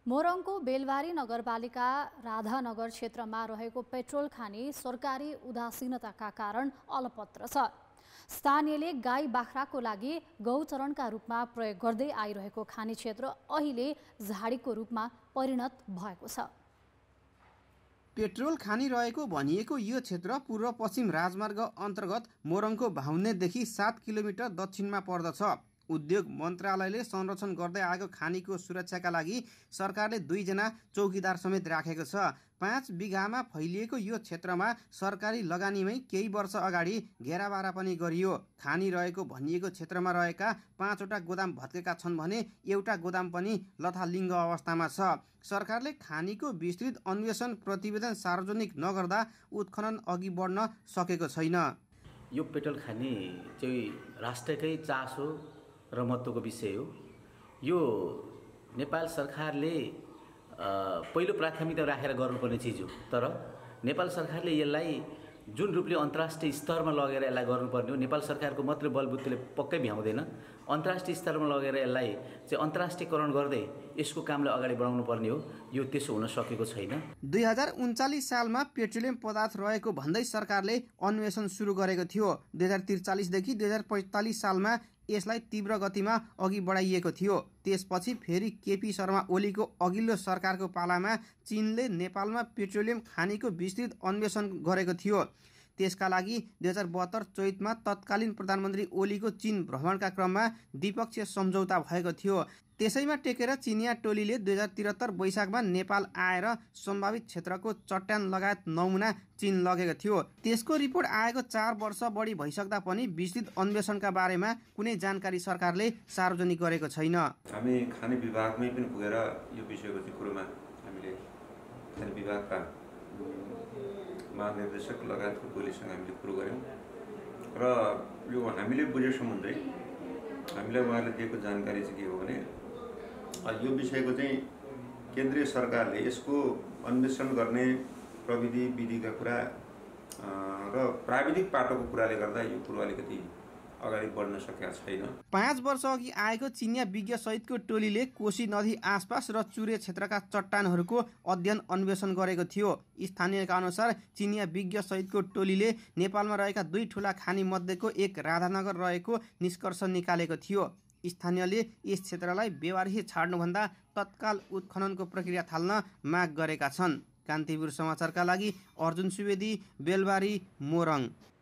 मोरङको बेलबारी नगरपालिका राधानगर क्षेत्रमा रहेको पेट्रोल खानी सरकारी उदासीनताका कारण अलपत्र छ। स्थानीयले गाई बाख्राको लागि गौचरणका रूपमा प्रयोग गर्दै आइरहेको खानी क्षेत्र अहिले झाडीको रूपमा परिणत भएको छ। पेट्रोल खानी रहेको भनिएको यो क्षेत्र पूर्व पश्चिम राजमार्ग अन्तर्गत मोरङको भाउनेदेखि 7 किलोमिटर दक्षिणमा पर्दछ। उद्योग मन्त्रालयले संरक्षण गर्दै आएको खानीको सुरक्षाका लागि सरकारले 2 जना चौकीदार समेत राखेको छ। 5 बिघामा फैलिएको यो क्षेत्रमा सरकारी लगानीमै केही वर्ष अगाडि घेराबारा पनि गरियो। खानी रहेको भनिएको क्षेत्रमा रहेका 5 वटा गोदाम भत्केका छन् भने एउटा गोदाम पनि लथालिङ्ग अवस्थामा छ। सरकारले खानीको विस्तृत अन्वेषण प्रतिवेदन सार्वजनिक नगर्दा उत्खनन अघि बढ्न सकेको छैन। यो पेट्रोल खानी चाहिँ राष्ट्रकै चासो र महत्त्वको विषय हो। यो नेपाल सरकारले पहिलो प्राथमिकता राखेर गर्नुपर्ने चिज हो। तर नेपाल सरकारले यसलाई जुन रूपले अन्तर्राष्ट्रिय स्तरमा लगेर यसलाई गर्नुपर्ने हो, नेपाल सरकारको मात्रै बलबुद्धीले पक्कै भ्याउँदैन। अन्तर्राष्ट्रिय स्तरमा लगेर यसलाई चाहिँ अन्तर्राष्ट्रियकरण गर्दै यसको कामलाई अगाडि बढाउनु पर्ने हो। यो त्यसो हुन सकेको छैन। 2039 सालमा पेट्रोलियम पदार्थ रहेको भन्दै सरकारले अन्वेषण सुरु गरेको थियो। 2043 देखि 2045 सालमा यसलाई तीव्र गतिमा अघि बढाइएको थियो। त्यसपछि फेरि केपी शर्मा ओलीको अघिल्लो सरकारको पालामा चीनले नेपालमा पेट्रोलियम खानीको विस्तृत अन्वेषण गरेको थियो। त्यसका लागि 2072 चैतमा तत्कालीन प्रधानमन्त्री ओलीको चीन भ्रमणका क्रममा द्विपक्षीय सम्झौता भएको थियो। त्यसैमा टेकेर चिनिया टोलीले 2073 वैशाखमा नेपाल आएर सम्भावित क्षेत्रको चट्यान लगायत नमुना चीन लगेको थियो। त्यसको रिपोर्ट आएको 4 वर्ष बढी भइसक्दा पनि विस्तृत अन्वेषणका बारेमा कुनै जानकारी सरकारले सार्वजनिक गरेको छैन। हामी खानी विभागमै पनि पुगेर यो विषयको चाहिँ कुरोमा हामीले खानी विभागका महानिर्देशक लगायतको टोलीसँग हामीले कुरो गऱ्यौँ र यो हामीले बुझेसम्म चाहिँ हामीलाई उहाँले दिएको जानकारी चाहिँ के हो भने यो विषयको चाहिँ केन्द्रीय सरकारले यसको अन्वेषण गर्ने प्रविधि विधिका कुरा र प्राविधिक पाटोको कुराले गर्दा यो कुरो अलिकति अगाडि बढ्न सकेका छैन। 5 वर्ष अघि आएको चिनिया विज्ञ सहितको टोलीले कोशी नदी आसपास र चुरे क्षेत्रका चट्टानहरूको अध्ययन अन्वेषण गरेको थियो। स्थानीयका अनुसार चिनिया विज्ञ सहितको टोलीले नेपालमा रहेका 2 ठूला खानी मध्येको एक राधानगर रहेको निष्कर्ष निकालेको थियो। स्थानीयले यस क्षेत्रलाई बेवारिसी छाड्नुभन्दा तत्काल उत्खननको प्रक्रिया थाल्न माग गरेका छन्। कान्तिपुर समाचारका लागि अर्जुन सुवेदी, बेलबारी, मोरङ।